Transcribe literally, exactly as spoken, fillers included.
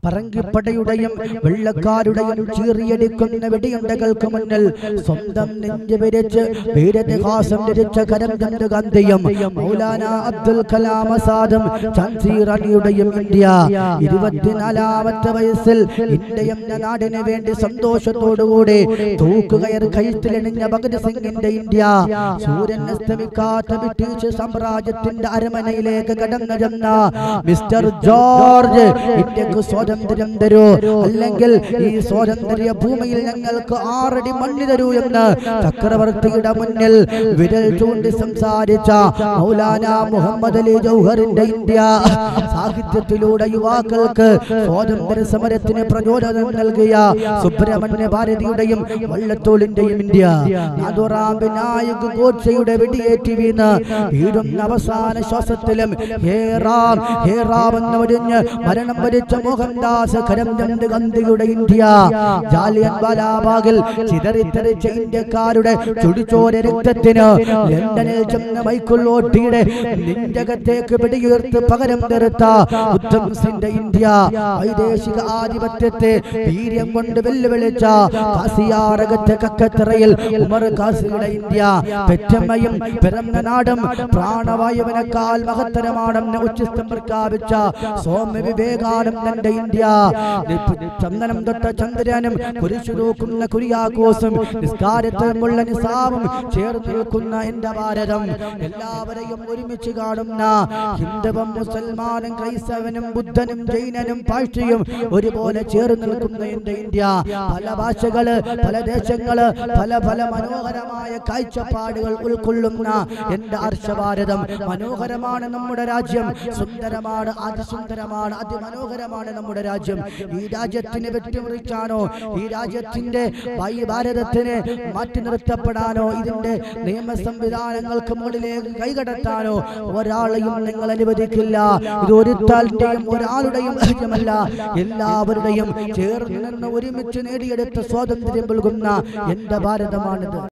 പറങ്കിപ്പടയുടെയും വെള്ളക്കാരുടെയും ചീറിയടിക്കുന്ന വെടിയുണ്ടകൾക്ക് മുന്നിൽ സ്വന്തം നെഞ്ചു വിരിച്ച് വീരതിഹാസം രചിച്ച കരംചന്ദ് ഗാന്ധിയും മൗലാന അബ്ദുൽ കലാം ആസാദും ഝാൻസി റാണിയുടെയും ഇന്ത്യ ഇരുപത്തിനാലാമത്തെ വയസ്സിൽ ഇന്ത്യ എന്ന നാടിന് വേണ്ടി സന്തോഷത്തോടുകൂടി തൂക്കുകയർ കഴുത്തിലണിഞ്ഞ ഭഗത് സിംഗിന്റെ ഇന്ത്യ സൂര്യൻ അസ്തമിക്കാത്ത ബ്രിട്ടീഷ് സാമ്രാജ്യത്തിന്റെ അരമനയിലേക്ക് കടന്നു ചെന്ന മിസ്റ്റർ ജോർജ് ഇന്ത്യക്ക് സ്വാതന്ത്ര്യം തരൂ, അല്ലെങ്കിൽ ഈ സ്വാതന്ത്ര്യ ഭൂമിയിൽ ഞങ്ങൾക്ക് ആറടി മണ്ണ് തരൂ എന്ന് ചക്രവർത്തിയുടെ മുന്നിൽ വിരൽ ചൂണ്ടി സംസാരിച്ച മൗലാന മുഹമ്മദ് അലി ജൗഹറിന്റെ ഇന്ത്യ സാഹിത്യത്തിലൂടെ യുവാക്കൾക്ക് സ്വാതന്ത്ര്യ സമരത്തിന് പ്രചോദനം നൽകിയ സുബ്രഹ്മണ്യ ഭാരതിയുടെയും വള്ളത്തോളിന്റെയും ഇന്ത്യ നാഥുറാം വിനായക് ഗോഡ്സെയുടെ വെടിയേറ്റ് വീണ് വീടുന്ന അവസാന ശ്വാസത്തിലും ഹേ റാം ഹേ റാം എന്നൊരിഞ്ഞ് മരണം വരിച്ച മോഹൻദാസ് കരംചന്ദ് ഗാന്ധിയുടെ ഇന്ത്യ ജാലിയൻ വാലാബാഗിൽ ചിതറിത്തെറിച്ച ഇന്ത്യക്കാരുടെ ചുടിച്ചോര രക്തത്തിന് ലണ്ടനിൽ ചെന്ന മൈക്കിൾ ഓട്ടിയുടെ നെഞ്ചകത്തേക്ക് വെടിയുയർത്ത് പകരം തെറുത്ത ഉദ്ധം സിംഗിന്റെ ഇന്ത്യ വൈദേശിക ആധിപത്യത്തെ വീര്യം കൊണ്ട് വെല്ലുവിളിച്ച കാസിയാറകത്തെ കക്കത്തറയിൽ ഉമർ ഖാസിയുടെ ഇന്ത്യ പെറ്റമ്മയും പിറന്ന നാടും പ്രാണവായുവിനേക്കാൾ മഹത്തരമാണെന്ന് ഉച്ചസ്ഥം പ്രഖ്യാപിച്ച സ്വാമി വിവേകാനന്ദന്റെ ഇന്ത്യ ചന്ദനം തൊട്ട ചന്ദ്രനും കുരിശു തൂക്കുന്ന കുര്യാക്കോസും നിസ്കാരത്തിലുള്ള നിസാമും ചേർന്ന് നിൽക്കുന്ന എന്റെ ഭാരതം എല്ലാവരെയും ഒരുമിച്ച് കാണുന്ന ഹിന്ദുവും മുസൽമാനും ക്രൈസ്തവനും ബുദ്ധനും ജൈനനും പാഴ്ചയും ഒരുപോലെ ചേർന്ന് നിൽക്കുന്ന എന്റെ ഇന്ത്യ പല ഭാഷകള് പല ദേശങ്ങള് പല പല മനോഹരമായ കാഴ്ചപ്പാടുകൾ ഉൾക്കൊള്ളുന്ന എന്റെ ഹർഷഭാരതം മനോഹരമാണ് നമ്മുടെ രാജ്യം സുന്ദരമാണ് അതിസുന്ദരമാണ് അതിമനോഹരമാണ് നമ്മുടെ രാജ്യം ഈ രാജ്യത്തിന് വെട്ടിമുറിക്കാനോ ഈ രാജ്യത്തിന്റെ ഭാരതത്തിന് മാറ്റി നിർത്തപ്പെടാനോ ഇതിന്റെ നിയമ സംവിധാനങ്ങൾക്ക് മുകളിലേക്ക് കൈകടത്താനോ ഒരാളെയും നിങ്ങൾ അനുവദിക്കില്ല ഇത് ഒരുത്താളുടെയും ഒരാളുടെയും രാജ്യമല്ല എല്ലാവരുടെയും ചേർന്ന് നിന്ന് ഒരുമിച്ച് നേടിയെടുത്ത സ്വാതന്ത്ര്യം നൽകുന്ന എന്റെ ഭാരതമാണിത്